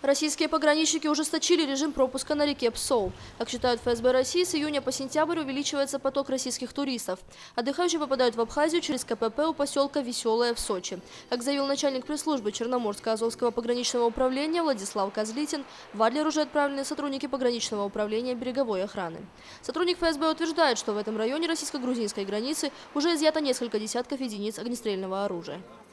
Российские пограничники ужесточили режим пропуска на реке Псоу. Как считают ФСБ России, с июня по сентябрь увеличивается поток российских туристов. Отдыхающие попадают в Абхазию через КПП у поселка Веселое в Сочи. Как заявил начальник пресс-службы Черноморско-Азовского пограничного управления Владислав Козлитин, в Адлер уже отправлены сотрудники пограничного управления береговой охраны. Сотрудник ФСБ утверждает, что в этом районе российско-грузинской границы уже изъято несколько десятков единиц огнестрельного оружия.